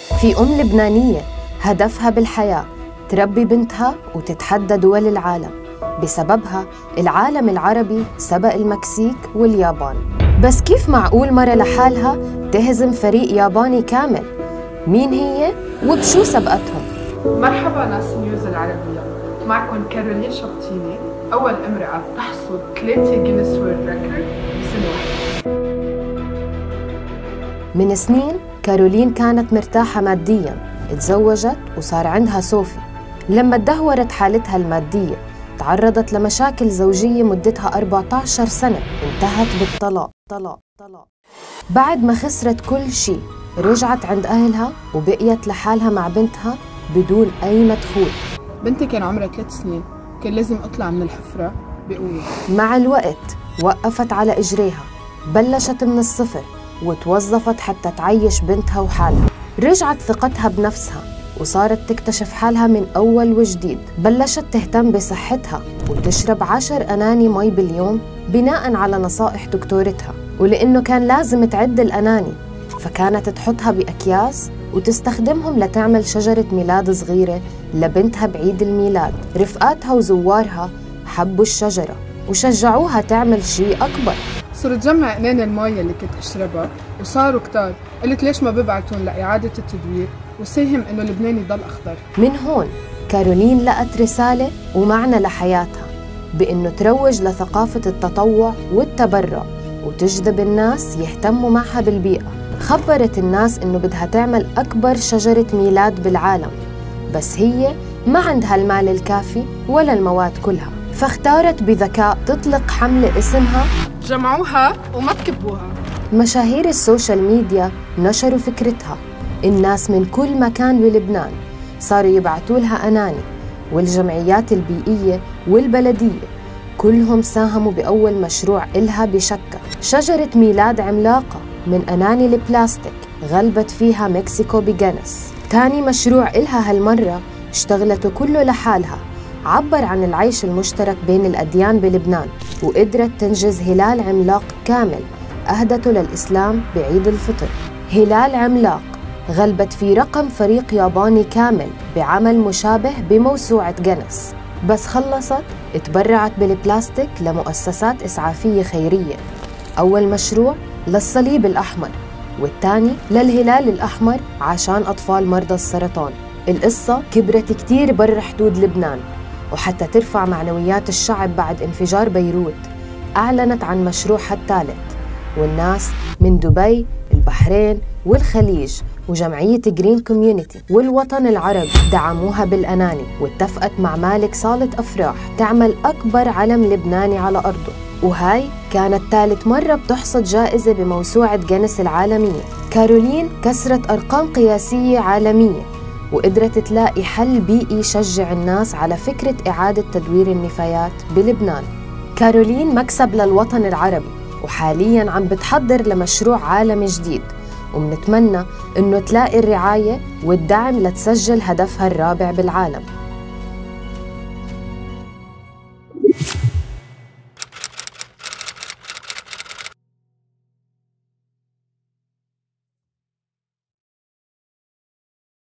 في أم لبنانية هدفها بالحياة تربي بنتها وتتحدى دول العالم. بسببها العالم العربي سبق المكسيك واليابان. بس كيف معقول مرة لحالها تهزم فريق ياباني كامل؟ مين هي وبشو سبقتهم؟ مرحبا ناس نيوز العربية، معكم كارولين شبطيني، أول امرأة تحصد 3 جينيس وورلد ريكورد بسنة واحدة. من سنين كارولين كانت مرتاحة مادياً، اتزوجت وصار عندها صوفي. لما تدهورت حالتها المادية تعرضت لمشاكل زوجية مدتها 14 سنة انتهت بالطلاق. بعد ما خسرت كل شيء رجعت عند أهلها وبقيت لحالها مع بنتها بدون أي مدخول. بنتي كان عمرها 3 سنين، كان لازم أطلع من الحفرة بقوة. مع الوقت وقفت على إجريها، بلشت من الصفر وتوظفت حتى تعيش بنتها وحالها. رجعت ثقتها بنفسها وصارت تكتشف حالها من أول وجديد. بلشت تهتم بصحتها وتشرب 10 أناني مي باليوم بناء على نصائح دكتورتها. ولأنه كان لازم تعد الأناني فكانت تحطها بأكياس وتستخدمهم لتعمل شجرة ميلاد صغيرة لبنتها بعيد الميلاد. رفقاتها وزوارها حبوا الشجرة وشجعوها تعمل شيء أكبر. صرت جمع أناني المي اللي كنت أشربها وصاروا كتار. قلت ليش ما ببعتون لإعادة التدوير وساهم إنه لبنان يضل أخضر. من هون كارولين لقت رسالة ومعنى لحياتها بإنه تروج لثقافة التطوع والتبرع وتجذب الناس يهتموا معها بالبيئة. خبرت الناس إنه بدها تعمل أكبر شجرة ميلاد بالعالم، بس هي ما عندها المال الكافي ولا المواد كلها، فاختارت بذكاء تطلق حملة اسمها جمعوها وما تكبوها. مشاهير السوشيال ميديا نشروا فكرتها. الناس من كل مكان بلبنان صاروا يبعتوا لها أناني، والجمعيات البيئية والبلدية كلهم ساهموا بأول مشروع إلها بشكا، شجرة ميلاد عملاقة من أناني البلاستيك غلبت فيها مكسيكو بجينيس. تاني مشروع إلها هالمرة اشتغلته كله لحالها، عبر عن العيش المشترك بين الأديان بلبنان، وقدرت تنجز هلال عملاق كامل أهدته للإسلام بعيد الفطر. هلال عملاق غلبت في رقم فريق ياباني كامل بعمل مشابه بموسوعة جينيس، بس خلصت اتبرعت بالبلاستيك لمؤسسات إسعافية خيرية. أول مشروع للصليب الأحمر والثاني للهلال الأحمر عشان أطفال مرضى السرطان. القصة كبرت كتير بر حدود لبنان، وحتى ترفع معنويات الشعب بعد انفجار بيروت أعلنت عن مشروعها الثالث، والناس من دبي، البحرين والخليج وجمعية جرين كوميونيتي والوطن العربي دعموها بالأناني، واتفقت مع مالك صالة أفراح تعمل أكبر علم لبناني على أرضه. وهاي كانت ثالث مرة بتحصد جائزة بموسوعة جينيس العالمية. كارولين كسرت أرقام قياسية عالمية وقدرت تلاقي حل بيئي يشجع الناس على فكرة إعادة تدوير النفايات بلبنان. كارولين مكسب للوطن العربي، وحالياً عم بتحضر لمشروع عالمي جديد، ومنتمنى إنه تلاقي الرعاية والدعم لتسجل هدفها الرابع بالعالم.